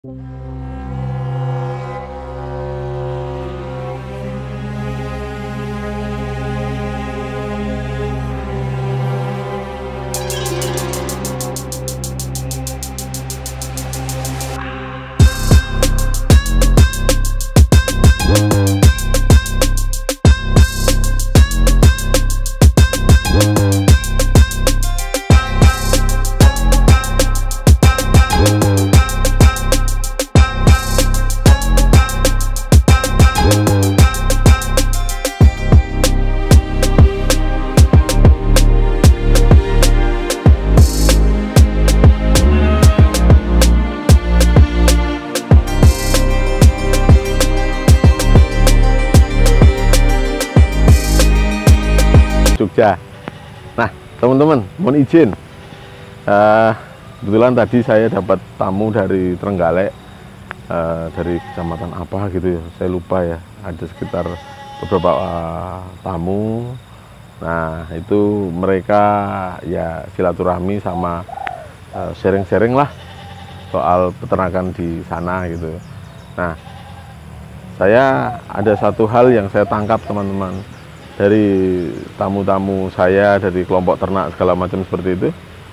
Jogja. Nah, teman-teman, mohon izin. Kebetulan tadi saya dapat tamu dari Trenggalek, dari kecamatan apa gitu ya, saya lupa ya. Ada sekitar beberapa tamu. Nah, itu mereka ya silaturahmi sama sharing-sharing lah soal peternakan di sana gitu. Nah, saya ada satu hal yang saya tangkap, teman-teman, dari tamu-tamu saya dari kelompok ternak segala macam seperti itu.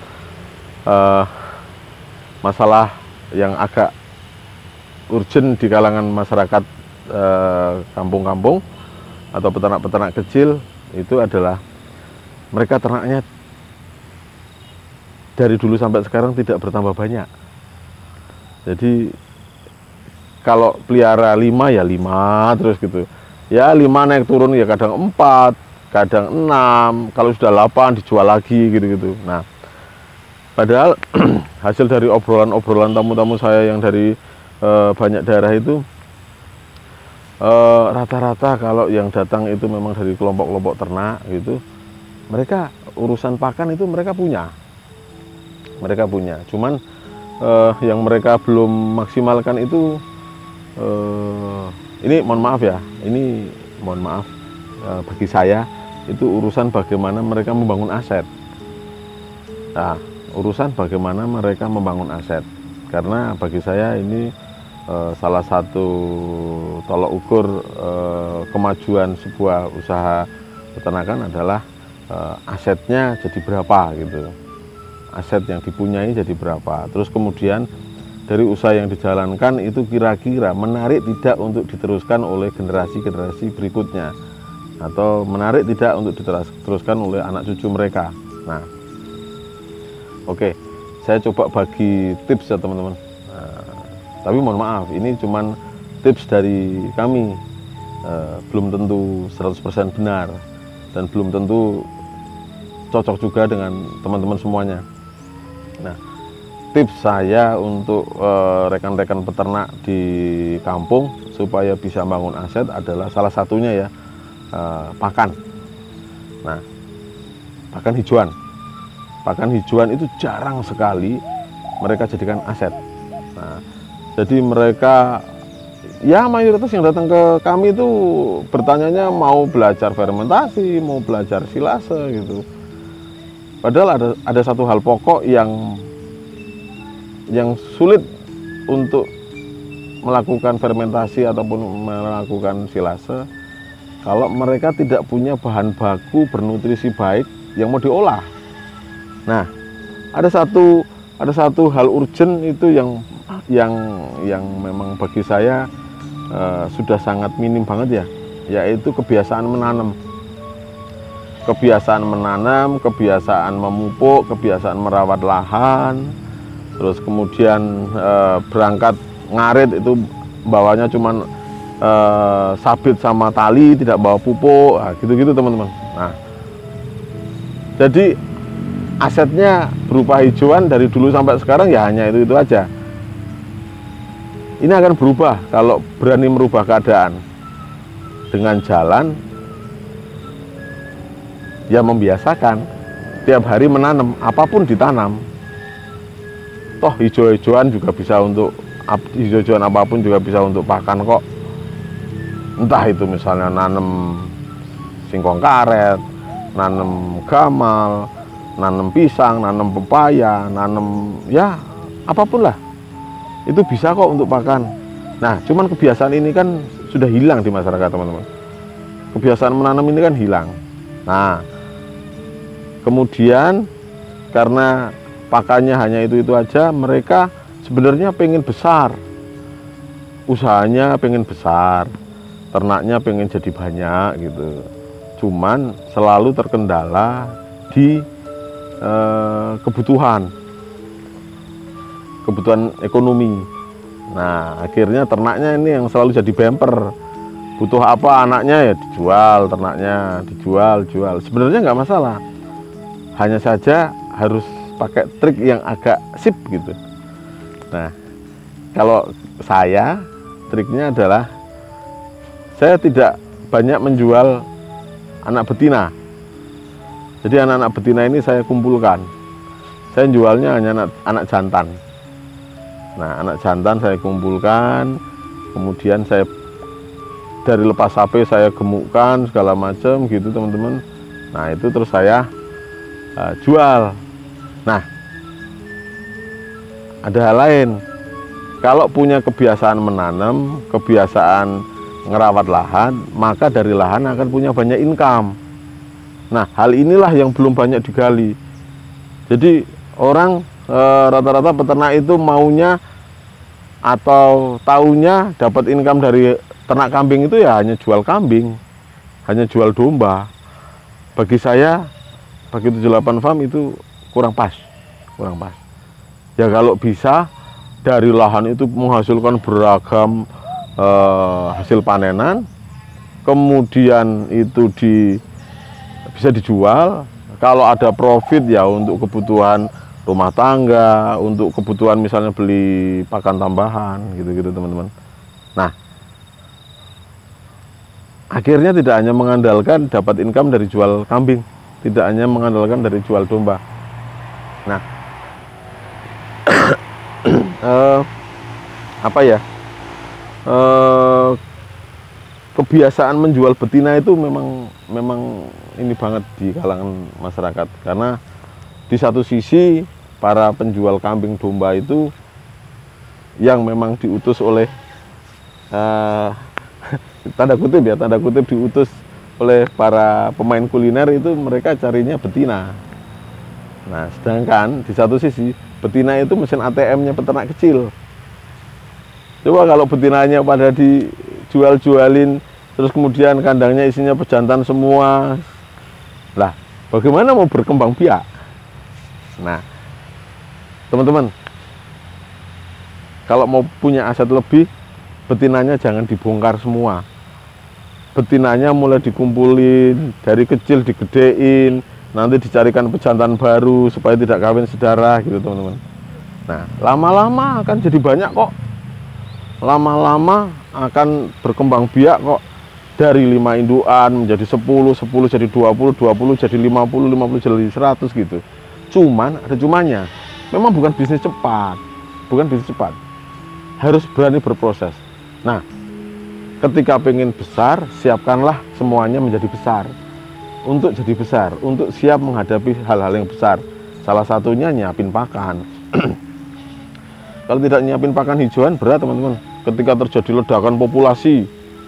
Masalah yang agak urgent di kalangan masyarakat kampung-kampung atau peternak-peternak kecil itu adalah mereka ternaknya dari dulu sampai sekarang tidak bertambah banyak. Jadi kalau pelihara 5 ya 5 terus gitu. Ya 5 naik turun ya kadang 4, kadang 6, kalau sudah 8 dijual lagi gitu-gitu. Nah, padahal hasil dari obrolan-obrolan tamu-tamu saya yang dari banyak daerah itu rata-rata kalau yang datang itu memang dari kelompok-kelompok ternak gitu. Mereka urusan pakan itu mereka punya. Cuman yang mereka belum maksimalkan itu ini mohon maaf ya, bagi saya itu urusan bagaimana mereka membangun aset. Nah, urusan bagaimana mereka membangun aset. Karena bagi saya ini salah satu tolok ukur kemajuan sebuah usaha peternakan adalah asetnya jadi berapa gitu. Aset yang dipunyai jadi berapa. Terus kemudian dari usaha yang dijalankan itu kira-kira menarik tidak untuk diteruskan oleh generasi-generasi berikutnya, atau menarik tidak untuk diteruskan oleh anak cucu mereka. Nah, oke, saya coba bagi tips ya teman-teman. Tapi mohon maaf, ini cuman tips dari kami, belum tentu 100% benar dan belum tentu cocok juga dengan teman-teman semuanya. Nah, tips saya untuk rekan-rekan peternak di kampung supaya bisa bangun aset adalah salah satunya ya pakan. Nah, pakan hijauan. Pakan hijauan itu jarang sekali mereka jadikan aset. Nah, jadi mereka ya mayoritas yang datang ke kami itu bertanyanya mau belajar fermentasi, mau belajar silase gitu. Padahal ada satu hal pokok yang sulit untuk melakukan fermentasi ataupun melakukan silase kalau mereka tidak punya bahan baku bernutrisi baik yang mau diolah. Nah, ada satu hal urgent itu yang memang bagi saya sudah sangat minim banget ya, yaitu kebiasaan menanam. Kebiasaan memupuk, kebiasaan merawat lahan. Terus kemudian berangkat ngarit itu bawanya cuman sabit sama tali, tidak bawa pupuk, gitu-gitu teman-teman. Nah, jadi asetnya berupa hijauan dari dulu sampai sekarang ya hanya itu aja. Ini akan berubah kalau berani merubah keadaan dengan jalan ya membiasakan tiap hari menanam, apapun ditanam. Toh hijau-hijauan juga bisa untuk hijau-hijauan apapun juga bisa untuk pakan kok. Entah itu misalnya nanam singkong karet, nanam gamal, nanam pisang, nanam pepaya, nanam ya apapun lah. itu bisa kok untuk pakan. Nah, cuman kebiasaan ini kan sudah hilang di masyarakat, teman-teman. Kebiasaan menanam ini kan hilang. Nah, kemudian karena pakannya hanya itu aja, mereka sebenarnya pengen besar, usahanya pengen besar, ternaknya pengen jadi banyak gitu. Cuman selalu terkendala di kebutuhan ekonomi. Nah, akhirnya ternaknya ini yang selalu jadi bumper. Butuh apa anaknya ya dijual, ternaknya dijual. Sebenarnya nggak masalah, hanya saja harus pakai trik yang agak sip gitu. Nah, kalau saya, triknya adalah saya tidak banyak menjual anak betina. Jadi anak-anak betina ini saya kumpulkan. Saya jualnya hanya anak jantan. Nah, anak jantan saya kumpulkan, kemudian saya dari lepas sapi saya gemukkan segala macam gitu, teman-teman. Nah, itu terus saya jual. Nah, ada hal lain. Kalau punya kebiasaan menanam, kebiasaan ngerawat lahan, maka dari lahan akan punya banyak income. Nah, hal inilah yang belum banyak digali. Jadi orang rata-rata peternak itu maunya atau taunya dapat income dari ternak kambing itu ya hanya jual kambing, hanya jual domba. Bagi saya, bagi 78 Farm itu kurang pas. Ya kalau bisa dari lahan itu menghasilkan beragam hasil panenan, kemudian itu bisa dijual. Kalau ada profit ya untuk kebutuhan rumah tangga, untuk kebutuhan misalnya beli pakan tambahan gitu-gitu, teman-teman. Nah, akhirnya tidak hanya mengandalkan dapat income dari jual kambing, tidak hanya mengandalkan dari jual domba. Nah, kebiasaan menjual betina itu memang ini banget di kalangan masyarakat, karena di satu sisi para penjual kambing domba itu yang memang diutus oleh tanda kutip diutus oleh para pemain kuliner, itu mereka carinya betina. Nah, sedangkan di satu sisi betina itu mesin ATM-nya peternak kecil. Coba kalau betinanya pada dijual-jualin, terus kemudian kandangnya isinya pejantan semua, lah bagaimana mau berkembang biak? Nah, teman-teman, kalau mau punya aset lebih, betinanya jangan dibongkar semua. Betinanya mulai dikumpulin, dari kecil digedein, nanti dicarikan pejantan baru supaya tidak kawin sedarah gitu, teman-teman. Nah, lama-lama akan jadi banyak kok. Lama-lama akan berkembang biak kok. Dari 5 indukan menjadi 10, 10 jadi 20, 20 jadi 50, 50 jadi 100 gitu. Cuman ada cumanya. Memang bukan bisnis cepat. Harus berani berproses. Nah, ketika pengen besar, siapkanlah semuanya menjadi besar. Untuk jadi besar, untuk siap menghadapi hal-hal yang besar. Salah satunya nyiapin pakan. Kalau tidak nyiapin pakan hijauan, berat, teman-teman. Ketika terjadi ledakan populasi,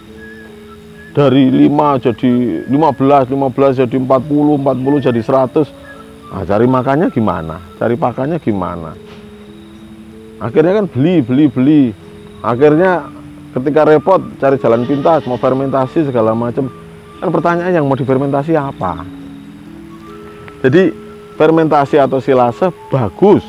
dari 5 jadi 15, 15 jadi 40, 40 jadi 100. Nah, cari makannya gimana? Cari pakannya gimana? Akhirnya kan beli. Akhirnya ketika repot cari jalan pintas, mau fermentasi segala macam. Kan pertanyaan yang mau difermentasi apa? Jadi fermentasi atau silase bagus.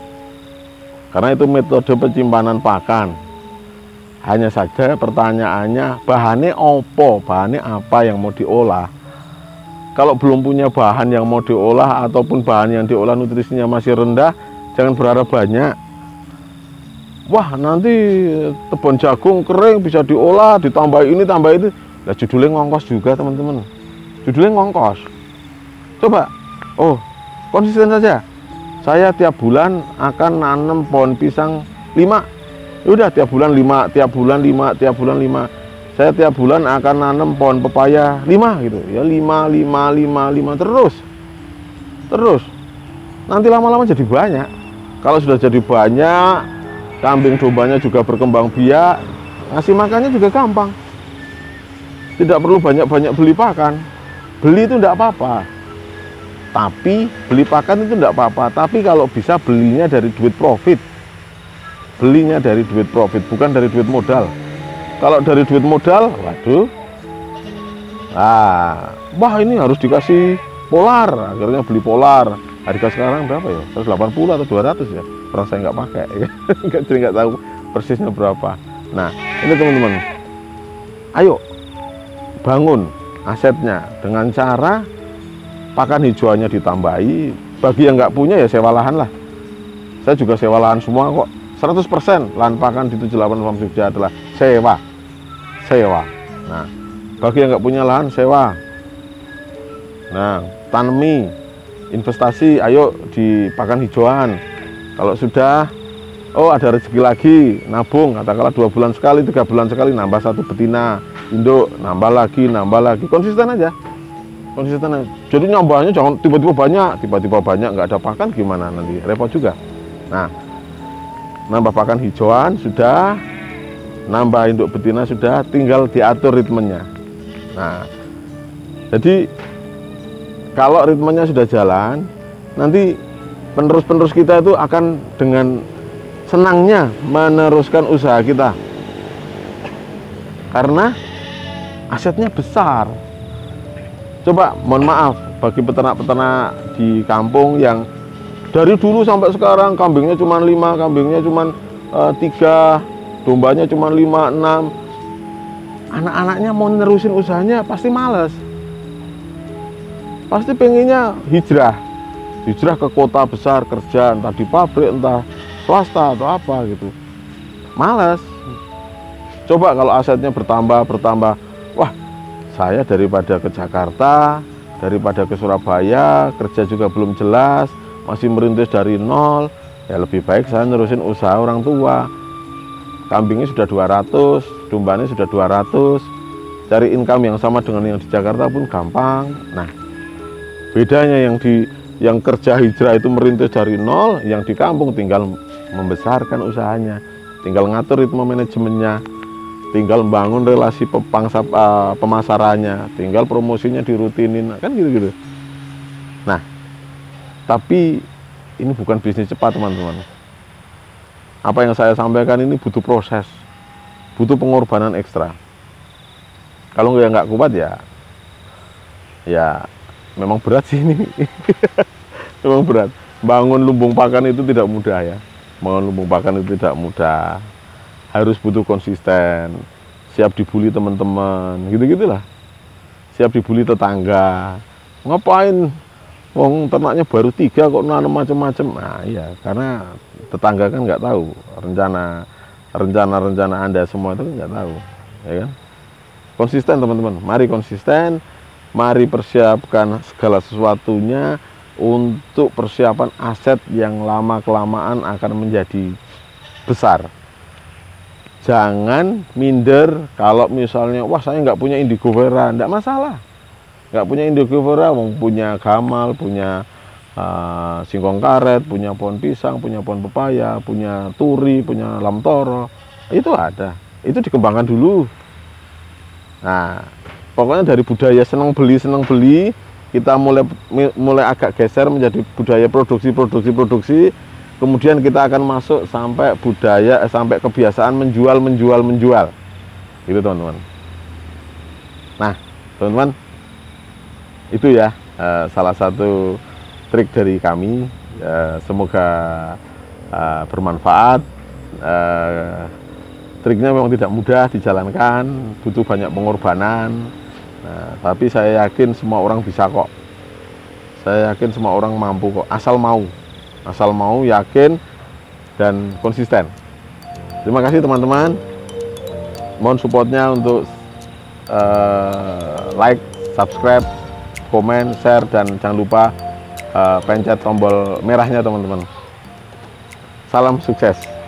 Karena itu metode penyimpanan pakan. Hanya saja pertanyaannya, bahannya apa yang mau diolah. Kalau belum punya bahan yang mau diolah, ataupun bahan yang diolah nutrisinya masih rendah, jangan berharap banyak. Wah, nanti tebon jagung kering bisa diolah, ditambah ini, tambah itu. Lah, judulnya ngongkos juga, teman-teman. Judulnya ngongkos. Coba, konsisten saja. Saya tiap bulan akan nanam pohon pisang 5. Udah tiap bulan 5, tiap bulan 5, tiap bulan 5. Saya tiap bulan akan nanam pohon pepaya 5 gitu. Ya 5 terus. Nanti lama-lama jadi banyak. Kalau sudah jadi banyak, kambing dombanya juga berkembang biak, ngasih makannya juga gampang. Tidak perlu banyak-banyak beli pakan. Beli itu enggak apa-apa. Tapi beli pakan itu enggak apa-apa. Tapi kalau bisa belinya dari duit profit. Belinya dari duit profit, bukan dari duit modal. Kalau dari duit modal, waduh. Wah ini harus dikasih polar. Akhirnya beli polar. Harga sekarang berapa ya? 180 atau 200 ya? Orang saya nggak pakai. Jadi nggak tahu persisnya berapa. Nah, ini teman-teman. Ayo bangun asetnya dengan cara pakan hijauannya ditambahi. Bagi yang nggak punya ya sewa lahan lah. Saya juga sewa lahan semua kok. 100% lahan pakan di 78 Farm Jogja adalah sewa. Nah, bagi yang nggak punya lahan sewa. Nah, tanami, investasi, ayo di pakan hijauan. Kalau sudah, ada rezeki lagi, nabung. Katakanlah 2 bulan sekali, 3 bulan sekali, nambah 1 betina, induk, nambah lagi, konsisten aja. Jadi nambahnya jangan tiba-tiba banyak, nggak ada pakan gimana nanti, repot juga. Nah, nambah pakan hijauan sudah, nambah induk betina sudah, tinggal diatur ritmenya. Nah, jadi kalau ritmenya sudah jalan, nanti penerus-penerus kita itu akan dengan senangnya meneruskan usaha kita. Karena asetnya besar. Coba, mohon maaf, bagi peternak-peternak di kampung yang dari dulu sampai sekarang kambingnya cuma 5, kambingnya cuma 3, dombanya cuma 5, 6. Anak-anaknya mau nerusin usahanya pasti males. Pasti pengennya hijrah ke kota besar kerja, entah di pabrik, entah swasta atau apa gitu. Males. Coba kalau asetnya bertambah, wah saya daripada ke Jakarta, daripada ke Surabaya, kerja juga belum jelas, masih merintis dari nol, ya lebih baik saya nerusin usaha orang tua. Kambingnya sudah 200, dombanya sudah 200, cari income yang sama dengan yang di Jakarta pun gampang. Nah, bedanya yang kerja hijrah itu merintis dari nol, yang di kampung tinggal membesarkan usahanya, tinggal ngatur ritme manajemennya, tinggal membangun relasi pemasarannya, tinggal promosinya dirutinin, kan gitu-gitu. Nah, tapi ini bukan bisnis cepat teman-teman. Apa yang saya sampaikan ini butuh proses, butuh pengorbanan ekstra. Kalau nggak kuat ya memang berat sih ini. Memang berat. Bangun lumbung pakan itu tidak mudah ya. Bangun lumbung pakan itu tidak mudah. Harus butuh konsisten. Siap dibully teman-teman, gitu-gitulah. Siap dibully tetangga. Ngapain? Wong ternaknya baru 3 kok nanam macam-macam. Nah iya, karena tetangga kan nggak tahu rencana Anda semua itu nggak tahu, ya kan? Konsisten teman-teman. Mari konsisten. Mari persiapkan segala sesuatunya untuk persiapan aset yang lama-kelamaan akan menjadi besar. Jangan minder kalau misalnya, wah saya nggak punya indigo vera, nggak masalah. Nggak punya indigo vera, punya gamal, punya singkong karet, punya pohon pisang, punya pohon pepaya, punya turi, punya lamtoro. Itu ada, itu dikembangkan dulu. Nah, pokoknya dari budaya senang beli, kita mulai agak geser menjadi budaya produksi. Kemudian kita akan masuk sampai sampai kebiasaan menjual. Gitu teman-teman. Nah, teman-teman, itu ya salah satu trik dari kami. Semoga bermanfaat. Triknya memang tidak mudah dijalankan, butuh banyak pengorbanan. Nah, tapi saya yakin semua orang bisa kok. Saya yakin semua orang mampu kok, asal mau, yakin, dan konsisten. Terima kasih teman-teman. Mohon supportnya untuk like, subscribe, komen, share, dan jangan lupa pencet tombol merahnya teman-teman. Salam sukses.